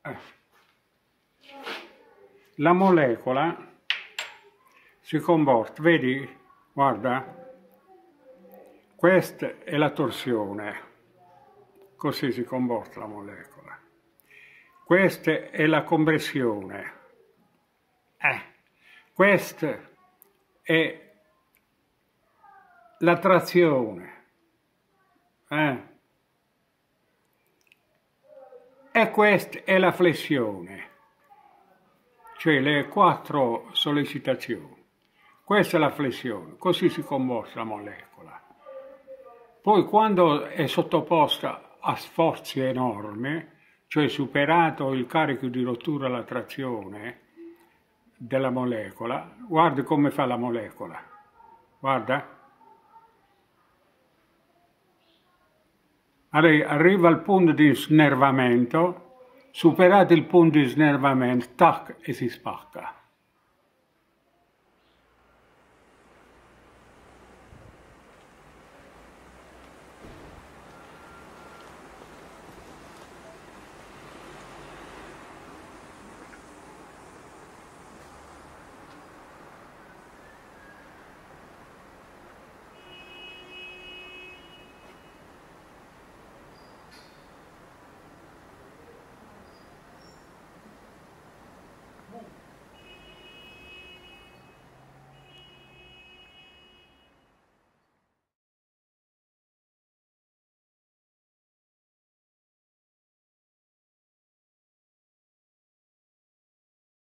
La molecola si comporta, vedi, guarda, questa è la torsione, così si comporta la molecola. Questa è la compressione, questa è la trazione, e questa è la flessione, cioè le 4 sollecitazioni. Questa è la flessione, così si comporta la molecola. Poi quando è sottoposta a sforzi enormi, cioè superato il carico di rottura alla trazione della molecola, guarda come fa la molecola, guarda. Arriva al punto di snervamento, superato il punto di snervamento, tac, e si spacca.